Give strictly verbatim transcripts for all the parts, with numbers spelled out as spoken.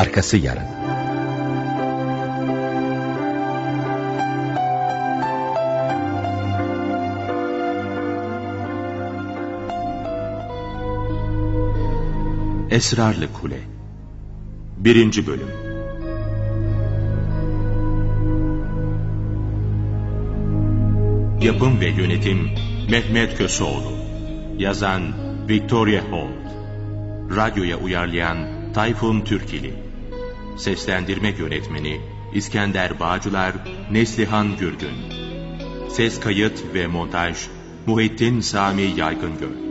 Arkası yarın. Esrarlı Kule birinci Bölüm. Yapım ve Yönetim Mehmet Köseoğlu. Yazan Victoria Holt. Radyoya uyarlayan Tayfun Türkili. Seslendirme Yönetmeni İskender Bağcılar, Neslihan Gürgün. Ses kayıt ve montaj Muhittin Sami Yaygıngöl.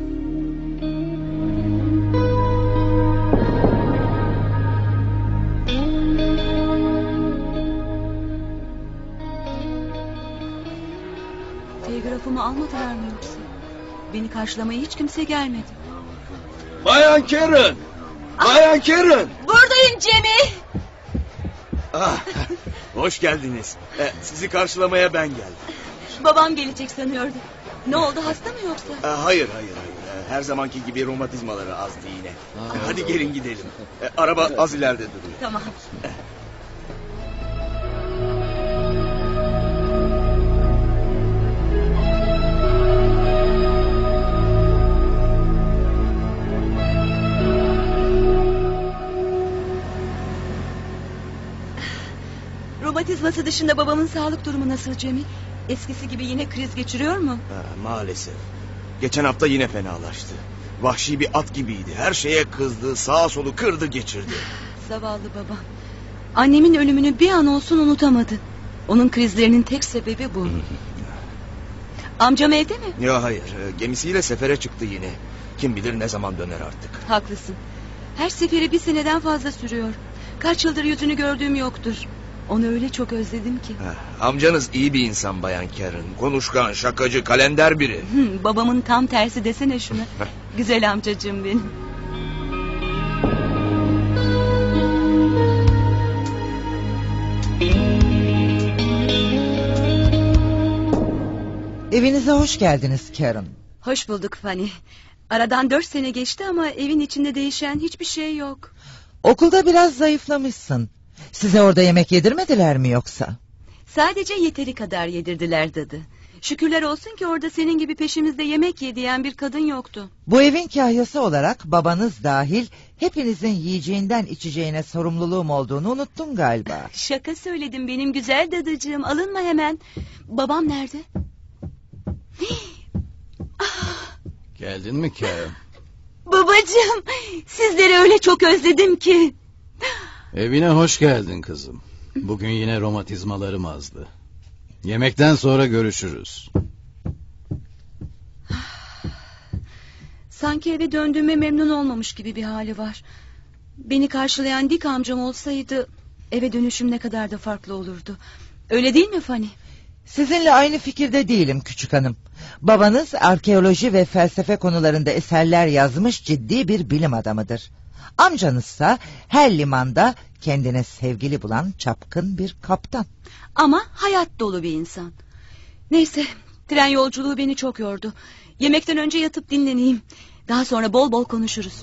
Telgrafımı almadılar mı yoksa? Beni karşılamaya hiç kimse gelmedi. Bayan Karen! Bayan ah, Karen! Buradayım Cemil! Ah, hoş geldiniz. Ee, sizi karşılamaya ben geldim. Babam gelecek sanıyordum. Ne oldu, hasta mı yoksa? Ee, hayır hayır hayır. Her zamanki gibi romatizmaları azdı yine. Ee, hadi gelin gidelim. Ee, araba az ileride duruyor. Tamam. Ee. Romatizması dışında babamın sağlık durumu nasıl Cemil? Eskisi gibi yine kriz geçiriyor mu? Ha, maalesef. Geçen hafta yine fenalaştı. Vahşi bir at gibiydi. Her şeye kızdı, sağa solu kırdı geçirdi. Zavallı babam. Annemin ölümünü bir an olsun unutamadı. Onun krizlerinin tek sebebi bu. Amcam evde mi? Ya hayır, gemisiyle sefere çıktı yine. Kim bilir ne zaman döner artık. Haklısın. Her seferi bir seneden fazla sürüyor. Kaç yıldır yüzünü gördüğüm yoktur. Onu öyle çok özledim ki. Heh, amcanız iyi bir insan Bayan Karen. Konuşkan, şakacı, kalender biri. Hı, babamın tam tersi desene şuna. Güzel amcacığım benim. Evinize hoş geldiniz Karen. Hoş bulduk Fanny. Aradan dört sene geçti ama evin içinde değişen hiçbir şey yok. Okulda biraz zayıflamışsın. Size orada yemek yedirmediler mi yoksa? Sadece yeteri kadar yedirdiler dadı. Şükürler olsun ki orada senin gibi peşimizde yemek yediyen bir kadın yoktu. Bu evin kahyası olarak babanız dahil hepinizin yiyeceğinden içeceğine sorumluluğum olduğunu unuttun galiba. Şaka söyledim benim güzel dadıcığım, alınma hemen. Babam nerede? Geldin mi Karen? Babacığım, sizleri öyle çok özledim ki. Evine hoş geldin kızım. Bugün yine romatizmalarım azdı. Yemekten sonra görüşürüz. Sanki eve döndüğüme memnun olmamış gibi bir hali var. Beni karşılayan dik amcam olsaydı eve dönüşüm ne kadar da farklı olurdu. Öyle değil mi Fanny? Sizinle aynı fikirde değilim küçük hanım. Babanız arkeoloji ve felsefe konularında eserler yazmış ciddi bir bilim adamıdır. Amcanızsa her limanda kendine sevgili bulan çapkın bir kaptan. Ama hayat dolu bir insan. Neyse, tren yolculuğu beni çok yordu. Yemekten önce yatıp dinleneyim. Daha sonra bol bol konuşuruz.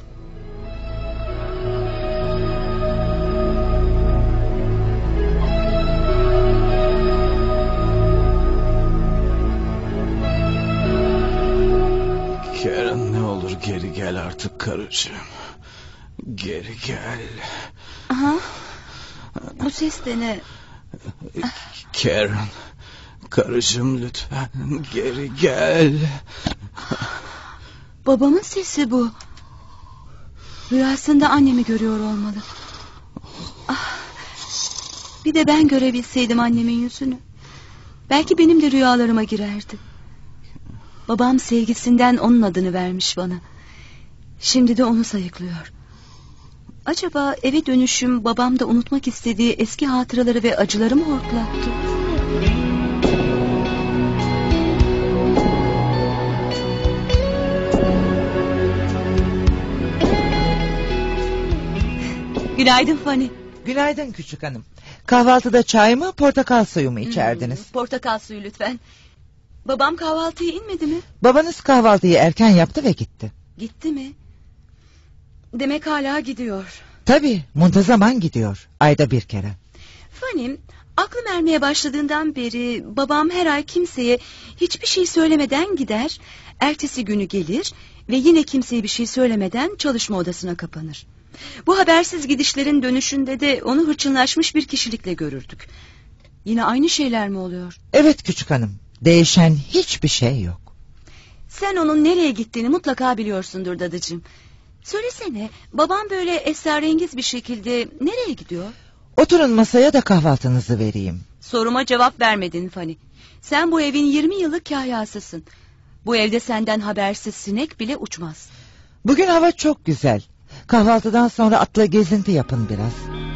Karen, ne olur geri gel artık karıcığım. Geri gel. Aha. Bu ses de ne? Karen, karıcığım lütfen geri gel. Babamın sesi bu. Rüyasında annemi görüyor olmalı. Ah. Bir de ben görebilseydim annemin yüzünü. Belki benim de rüyalarıma girerdi. Babam sevgisinden onun adını vermiş bana. Şimdi de onu sayıklıyor. Acaba eve dönüşüm babam da unutmak istediği eski hatıraları ve acıları mı hortlattı? Günaydın Fanny. Günaydın küçük hanım. Kahvaltıda çay mı portakal suyu mu içerdiniz? Hmm, portakal suyu lütfen. Babam kahvaltıya inmedi mi? Babanız kahvaltıyı erken yaptı ve gitti. Gitti mi? Demek hala gidiyor. Tabii, muntazaman gidiyor. Ayda bir kere. Fanny, aklım ermeye başladığından beri babam her ay kimseye hiçbir şey söylemeden gider. Ertesi günü gelir ve yine kimseye bir şey söylemeden çalışma odasına kapanır. Bu habersiz gidişlerin dönüşünde de onu hırçınlaşmış bir kişilikle görürdük. Yine aynı şeyler mi oluyor? Evet küçük hanım. Değişen hiçbir şey yok. Sen onun nereye gittiğini mutlaka biliyorsundur dadıcığım. Söylesene, babam böyle esrarengiz bir şekilde nereye gidiyor? Oturun masaya da kahvaltınızı vereyim. Soruma cevap vermedin Fanny. Sen bu evin yirmi yıllık kahyasısın. Bu evde senden habersiz sinek bile uçmaz. Bugün hava çok güzel. Kahvaltıdan sonra atla gezinti yapın biraz.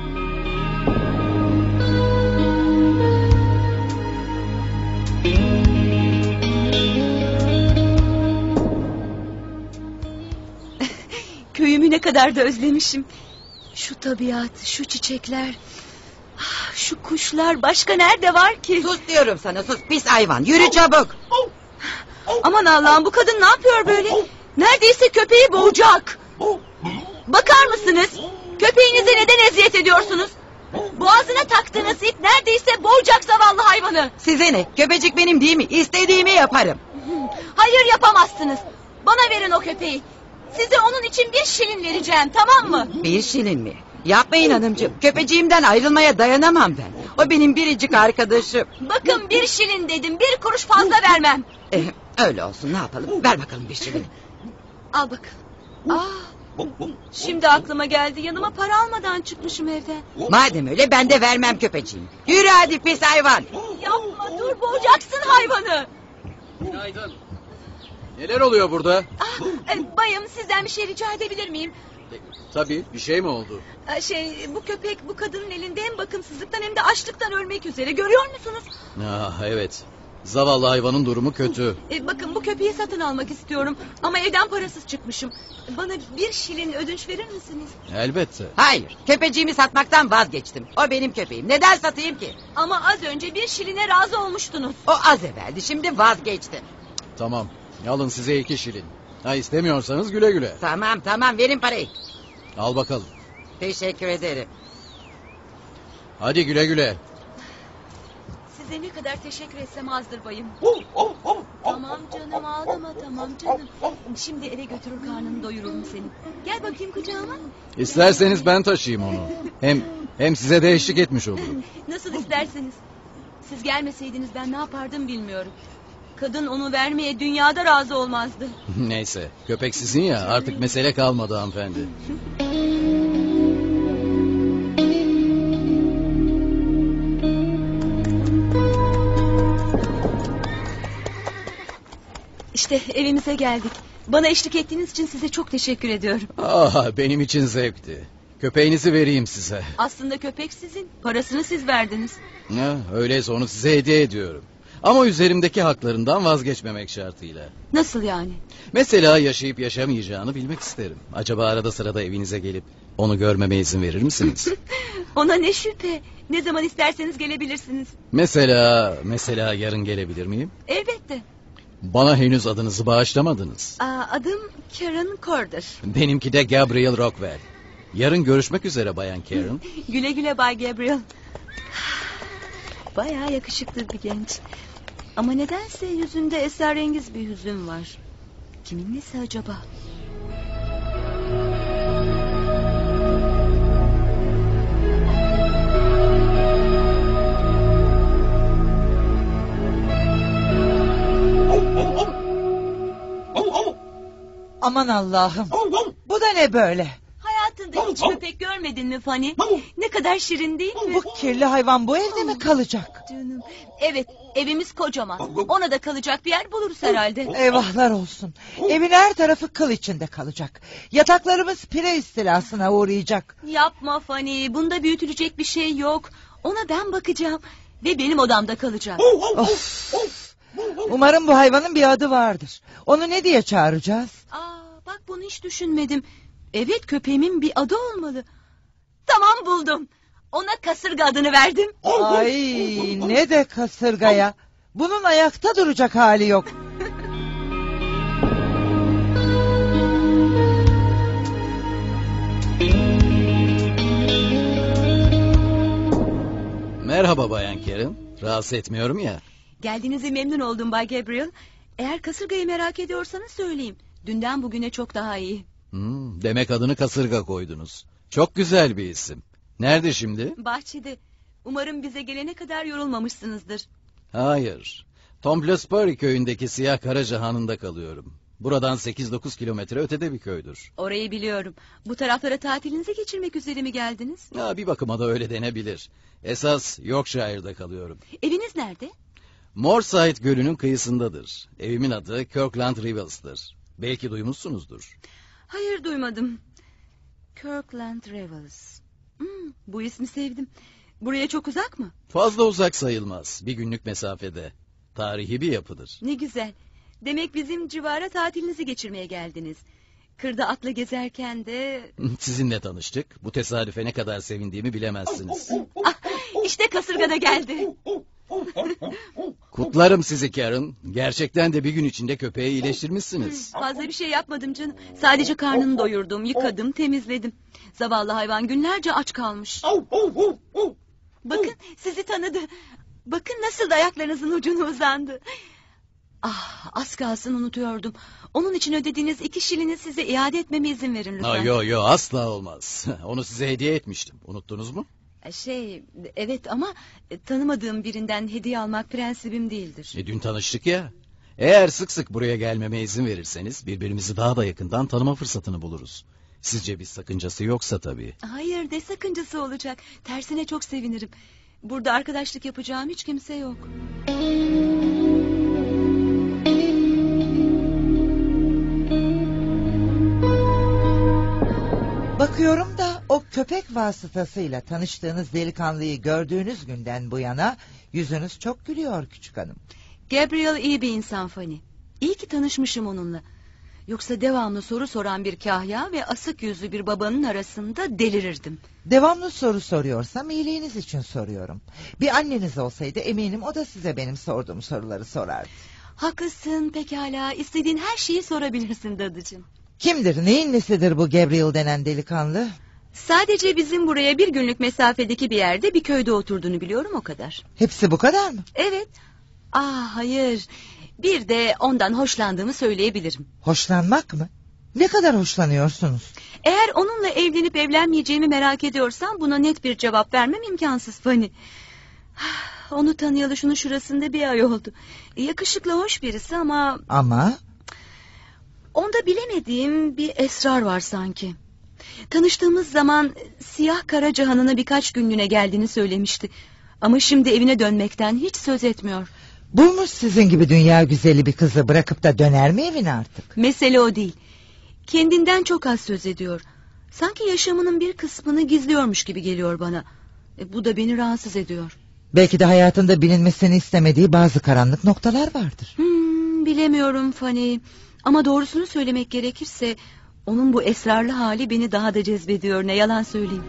Köyümü ne kadar da özlemişim. Şu tabiat, şu çiçekler, ah, şu kuşlar, başka nerede var ki? Sus diyorum sana, sus pis hayvan, yürü çabuk. Aman Allah'ım, bu kadın ne yapıyor böyle? Neredeyse köpeği boğacak. Bakar mısınız? Köpeğinize neden eziyet ediyorsunuz? Boğazına taktığınız ip neredeyse boğacak zavallı hayvanı. Size ne? Köpecik benim değil mi? İstediğimi yaparım. Hayır, yapamazsınız. Bana verin o köpeği. Size onun için bir şilin vereceğim, tamam mı? Bir şilin mi? Yapmayın hanımcığım. Köpeciğimden ayrılmaya dayanamam ben. O benim biricik arkadaşım. Bakın, bir şilin dedim, bir kuruş fazla vermem. Eh, öyle olsun, ne yapalım? Ver bakalım bir şilin. Al bakalım. Aa, şimdi aklıma geldi, yanıma para almadan çıkmışım evden. Madem öyle ben de vermem köpeciğim. Yürü hadi pis hayvan. Yapma, dur, boğacaksın hayvanı. Günaydın. Neler oluyor burada? Ah, e, bayım, sizden bir şey rica edebilir miyim? E, tabii, bir şey mi oldu? E, Şey, bu köpek bu kadının elinde hem bakımsızlıktan hem de açlıktan ölmek üzere, görüyor musunuz? Ah, evet. Zavallı hayvanın durumu kötü. E, bakın, bu köpeği satın almak istiyorum ama evden parasız çıkmışım. Bana bir şilin ödünç verir misiniz? Elbette. Hayır, köpeciğimi satmaktan vazgeçtim. O benim köpeğim. Neden satayım ki? Ama az önce bir şiline razı olmuştunuz. O az evveldi, şimdi vazgeçti. Tamam. Alın size iki şilin. Ha, istemiyorsanız güle güle. Tamam tamam, verin parayı. Al bakalım. Teşekkür ederim. Hadi güle güle. Size ne kadar teşekkür etsem azdır bayım. Tamam canım, ağlama, tamam canım. Şimdi eve götürür, karnını doyururum senin. Gel bakayım kucağıma. İsterseniz ben taşıyayım onu. Hem hem size de eşlik etmiş olurum. Nasıl isterseniz. Siz gelmeseydiniz ben ne yapardım bilmiyorum. Kadın onu vermeye dünyada razı olmazdı. Neyse, köpek sizin ya, artık mesele kalmadı hanımefendi. İşte evimize geldik. Bana eşlik ettiğiniz için size çok teşekkür ediyorum. Ah, benim için zevkti. Köpeğinizi vereyim size. Aslında köpek sizin. Parasını siz verdiniz. Ha, öyleyse onu size hediye ediyorum. Ama üzerimdeki haklarından vazgeçmemek şartıyla. Nasıl yani? Mesela yaşayıp yaşamayacağını bilmek isterim. Acaba arada sırada evinize gelip onu görmeme izin verir misiniz? Ona ne şüphe. Ne zaman isterseniz gelebilirsiniz. Mesela, mesela yarın gelebilir miyim? Elbette. Bana henüz adınızı bağışlamadınız. Aa, adım Karen Corder. Benimki de Gabriel Rockwell. Yarın görüşmek üzere Bayan Karen. Güle güle Bay Gabriel. Bayağı yakışıklı bir genç. Ama nedense yüzünde esrarengiz bir hüzün var. Kimin nesi acaba? Aman Allah'ım. Bu da ne böyle? Hayatında hiç köpek görmedin mi Fanny? Ne kadar şirin değil mi? Bu kirli hayvan bu evde mi kalacak? Canım. Evet, evimiz kocaman. Ona da kalacak bir yer buluruz herhalde. Eyvahlar olsun. Evin her tarafı kıl içinde kalacak. Yataklarımız pire istilasına uğrayacak. Yapma Fanny, bunda büyütülecek bir şey yok. Ona ben bakacağım ve benim odamda kalacak. Of. Umarım bu hayvanın bir adı vardır. Onu ne diye çağıracağız? Aa, bak bunu hiç düşünmedim. Evet, köpeğimin bir adı olmalı. Tamam, buldum. Ona kasırga adını verdim. Ay, ne de kasırgaya. Bunun ayakta duracak hali yok. Rahatsız etmiyorum ya. Geldiğinize memnun oldum Bay Gabriel. Eğer kasırgayı merak ediyorsanız söyleyeyim. Dünden bugüne çok daha iyi. Hmm, demek adını kasırga koydunuz. Çok güzel bir isim. Nerede şimdi? Bahçede. Umarım bize gelene kadar yorulmamışsınızdır. Hayır. Tomblesbury köyündeki Siyah Karacahan'ında kalıyorum. Buradan sekiz dokuz kilometre ötede bir köydür. Orayı biliyorum. Bu taraflara tatilinizi geçirmek üzere mi geldiniz? Ya, bir bakıma da öyle denebilir. Esas Yorkshire'da kalıyorum. Eviniz nerede? Moorside Gölü'nün kıyısındadır. Evimin adı Kirkland Revels'tır. Belki duymuşsunuzdur. Hayır, duymadım. Kirkland Revels. Hmm, bu ismi sevdim. Buraya çok uzak mı? Fazla uzak sayılmaz. Bir günlük mesafede. Tarihi bir yapıdır. Ne güzel. Demek bizim civara tatilinizi geçirmeye geldiniz. Kırda atla gezerken de... Sizinle tanıştık. Bu tesadüfe ne kadar sevindiğimi bilemezsiniz. Ah, işte kasırga da geldi. Kutlarım sizi Karen. Gerçekten de bir gün içinde köpeği iyileştirmişsiniz. Fazla bir şey yapmadım canım. Sadece karnını doyurdum, yıkadım, temizledim. Zavallı hayvan günlerce aç kalmış. Bakın, sizi tanıdı. Bakın nasıl da ayaklarınızın ucuna uzandı. Ah, az kalsın unutuyordum. Onun için ödediğiniz iki şilini size iade etmeme izin verin lütfen. Ha, yo yo, asla olmaz. Onu size hediye etmiştim. Unuttunuz mu? Şey, evet ama tanımadığım birinden hediye almak prensibim değildir. E, dün tanıştık ya. Eğer sık sık buraya gelmeme izin verirseniz birbirimizi daha da yakından tanıma fırsatını buluruz. Sizce bir sakıncası yoksa tabii. Hayır, ne sakıncası olacak. Tersine çok sevinirim. Burada arkadaşlık yapacağım hiç kimse yok. Bakıyorum da o köpek vasıtasıyla tanıştığınız delikanlıyı gördüğünüz günden bu yana yüzünüz çok gülüyor küçük hanım. Gabriel iyi bir insan Fanny. İyi ki tanışmışım onunla. Yoksa devamlı soru soran bir kahya ve asık yüzlü bir babanın arasında delirirdim. Devamlı soru soruyorsam iyiliğiniz için soruyorum. Bir anneniz olsaydı eminim o da size benim sorduğum soruları sorardı. Haklısın, pekala. İstediğin her şeyi sorabilirsin dadıcığım. Kimdir, neyin nesidir bu Gabriel denen delikanlı? Sadece bizim buraya bir günlük mesafedeki bir yerde bir köyde oturduğunu biliyorum, o kadar. Hepsi bu kadar mı? Evet. Ah, hayır. Bir de ondan hoşlandığımı söyleyebilirim. Hoşlanmak mı? Ne kadar hoşlanıyorsunuz? Eğer onunla evlenip evlenmeyeceğimi merak ediyorsan buna net bir cevap vermem imkansız Fanny. Onu tanıyalı şunun şurasında bir ay oldu. Yakışıklı, hoş birisi ama... Ama? Onda bilemediğim bir esrar var sanki. Tanıştığımız zaman Siyah Karacahan'ına birkaç günlüğüne geldiğini söylemişti. Ama şimdi evine dönmekten hiç söz etmiyor. Bulmuş sizin gibi dünya güzeli bir kızı, bırakıp da döner mi evine artık? Mesele o değil. Kendinden çok az söz ediyor. Sanki yaşamının bir kısmını gizliyormuş gibi geliyor bana. E, bu da beni rahatsız ediyor. Belki de hayatında bilinmesini istemediği bazı karanlık noktalar vardır. Hmm, bilemiyorum Fanny. Ama doğrusunu söylemek gerekirse... onun bu esrarlı hali beni daha da cezbediyor, ne yalan söyleyeyim.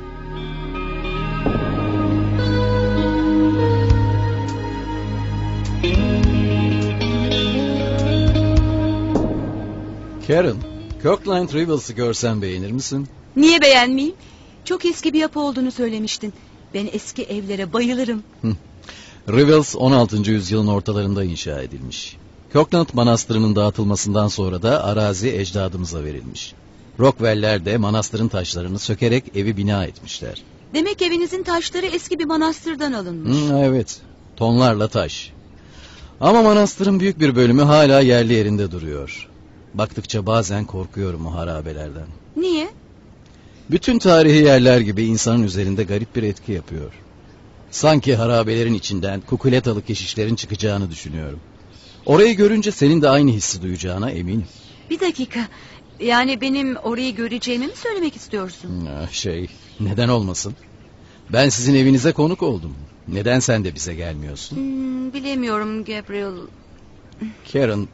Karen, Kirkland Revels'ı görsen beğenir misin? Niye beğenmeyeyim? Çok eski bir yapı olduğunu söylemiştin. Ben eski evlere bayılırım. Revels on altıncı yüzyılın ortalarında inşa edilmiş. Kirkland Manastırı'nın dağıtılmasından sonra da arazi ecdadımıza verilmiş. Rockwell'ler de manastırın taşlarını sökerek evi bina etmişler. Demek evinizin taşları eski bir manastırdan alınmış. Hmm, evet, tonlarla taş. Ama manastırın büyük bir bölümü hala yerli yerinde duruyor. Baktıkça bazen korkuyorum o harabelerden. Niye? Bütün tarihi yerler gibi insanın üzerinde garip bir etki yapıyor. Sanki harabelerin içinden kukuletalı keşişlerin çıkacağını düşünüyorum. Orayı görünce senin de aynı hissi duyacağına eminim. Bir dakika. Yani benim orayı göreceğimi mi söylemek istiyorsun? Ah, Şey, neden olmasın? Ben sizin evinize konuk oldum. Neden sen de bize gelmiyorsun? Hmm, bilemiyorum Gabriel. Karen,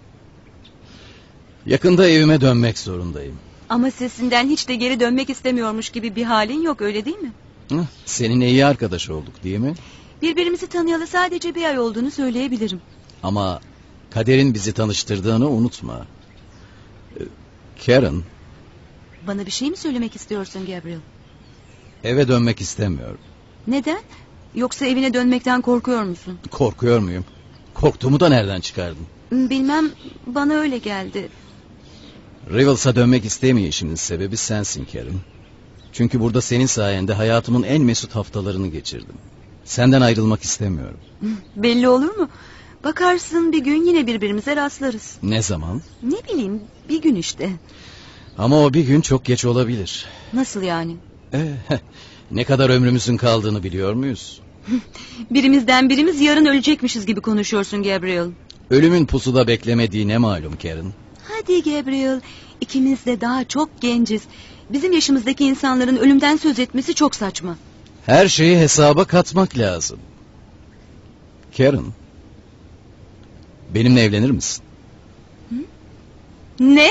yakında evime dönmek zorundayım. Ama sesinden hiç de geri dönmek istemiyormuş gibi bir halin yok, öyle değil mi? Ah, Seninle iyi arkadaş olduk değil mi? Birbirimizi tanıyalı sadece bir ay olduğunu söyleyebilirim. Ama kaderin bizi tanıştırdığını unutma. Karen, Bana bir şey mi söylemek istiyorsun Gabriel? eve dönmek istemiyorum. Neden? Yoksa evine dönmekten korkuyor musun? Korkuyor muyum? Korktuğumu da nereden çıkardın? Bilmem, bana öyle geldi. Rivels'a dönmek istemeyişimin sebebi sensin Karen. Çünkü burada senin sayende hayatımın en mesut haftalarını geçirdim. Senden ayrılmak istemiyorum. Belli olur mu? Bakarsın bir gün yine birbirimize rastlarız. Ne zaman? Ne bileyim, bir gün işte. Ama o bir gün çok geç olabilir. Nasıl yani? Ee, ne kadar ömrümüzün kaldığını biliyor muyuz? Birimizden birimiz yarın ölecekmişiz gibi konuşuyorsun Gabriel. Ölümün pusuda beklemediği ne malum Karen? Hadi Gabriel, ikimiz de daha çok genciz. Bizim yaşımızdaki insanların ölümden söz etmesi çok saçma. Her şeyi hesaba katmak lazım. Karen, benimle evlenir misin? Hı? Ne?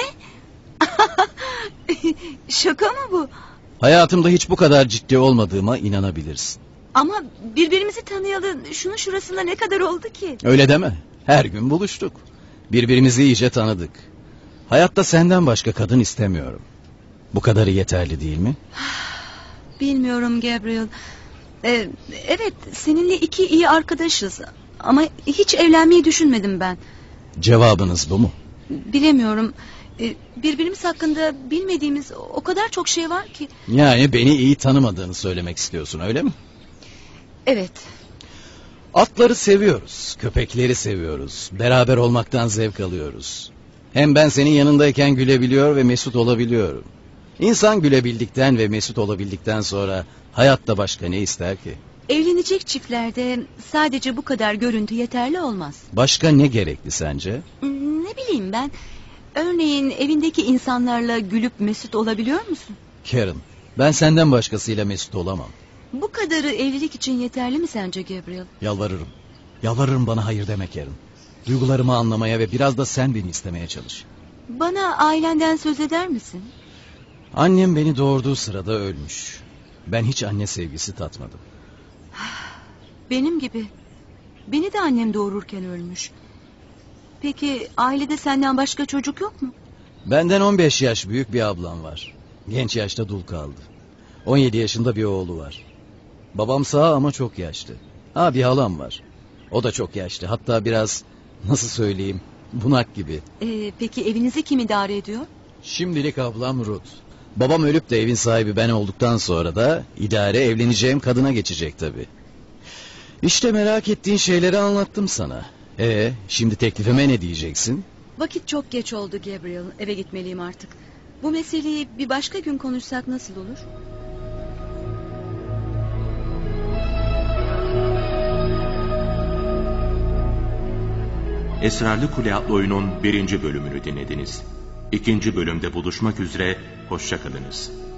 Şaka mı bu? Hayatımda hiç bu kadar ciddi olmadığıma inanabilirsin. Ama birbirimizi tanıyalı şunun şurasında ne kadar oldu ki? Öyle deme. Her gün buluştuk. Birbirimizi iyice tanıdık. Hayatta senden başka kadın istemiyorum. Bu kadarı yeterli değil mi? Bilmiyorum Gabriel. Ee, evet, seninle iki iyi arkadaşız. Ama hiç evlenmeyi düşünmedim ben. Cevabınız bu mu? Bilemiyorum. Ee, birbirimiz hakkında bilmediğimiz o kadar çok şey var ki. Yani beni iyi tanımadığını söylemek istiyorsun, öyle mi? Evet. Atları seviyoruz, köpekleri seviyoruz. Beraber olmaktan zevk alıyoruz. Hem ben senin yanındayken gülebiliyor ve mesut olabiliyorum. İnsan gülebildikten ve mesut olabildikten sonra hayatta başka ne ister ki? Evlenecek çiftlerde sadece bu kadar görüntü yeterli olmaz. Başka ne gerekli sence? Ne bileyim ben. Örneğin evindeki insanlarla gülüp mesut olabiliyor musun? Karen, ben senden başkasıyla mesut olamam. Bu kadarı evlilik için yeterli mi sence Gabriel? Yalvarırım. Yalvarırım, bana hayır deme Karen. Duygularımı anlamaya ve biraz da sen beni istemeye çalış. Bana ailenden söz eder misin? Annem beni doğurduğu sırada ölmüş. Ben hiç anne sevgisi tatmadım. Benim gibi. Beni de annem doğururken ölmüş. Peki ailede senden başka çocuk yok mu? Benden on beş yaş büyük bir ablam var. Genç yaşta dul kaldı. on yedi yaşında bir oğlu var. Babam sağ ama çok yaşlı. Ha, bir halam var. O da çok yaşlı. Hatta biraz, nasıl söyleyeyim, bunak gibi. Ee, peki evinizi kim idare ediyor? Şimdilik ablam Ruth. Babam ölüp de evin sahibi ben olduktan sonra da idare evleneceğim kadına geçecek tabii. İşte merak ettiğin şeyleri anlattım sana. Ee, şimdi teklifime ne diyeceksin? Vakit çok geç oldu Gabriel. Eve gitmeliyim artık. Bu meseleyi bir başka gün konuşsak nasıl olur? Esrarlı Kule adlı oyunun birinci bölümünü dinlediniz. İkinci bölümde buluşmak üzere, hoşça kalınız.